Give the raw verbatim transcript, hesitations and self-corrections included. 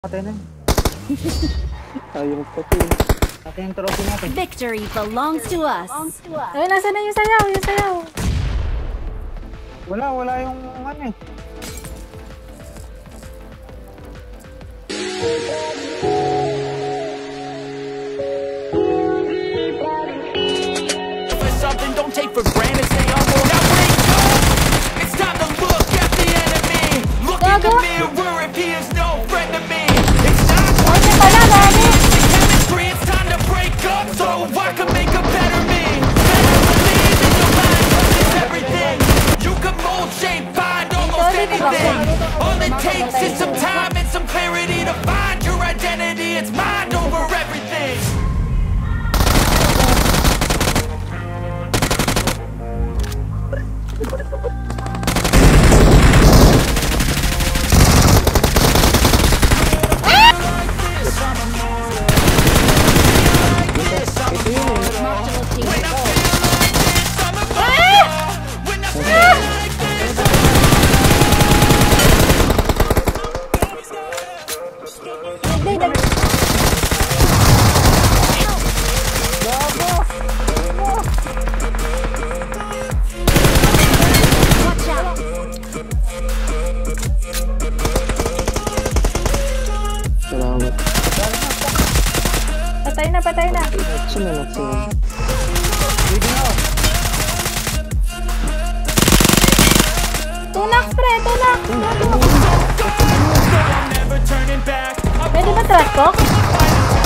Patay na. Ayaw patay. Patay yung trophy natin. Victory belongs to us. Ay, nasa na yung sayaw? Yung sayaw. Wala, wala yung ano eh. Something don't take for granted, stay humble. Now wake up! It's time to look at the enemy. Look in the mirror if he is no friend to me. It's not what you chemistry. It's time to break up so I can make a better me. Better believe in your mind, 'cause it's everything. You can mold, shape, find almost anything. All it takes is some time and some clarity to find your identity. It's mind over everything. Salamat. Patay na, patay na. Sumunod sila. Tunak, pre, tunak. Pwede ba trash talk?